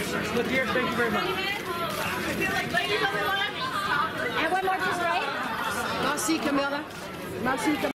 Look here, thank you very much. And one more just right. Merci, Camila. Merci, Camila.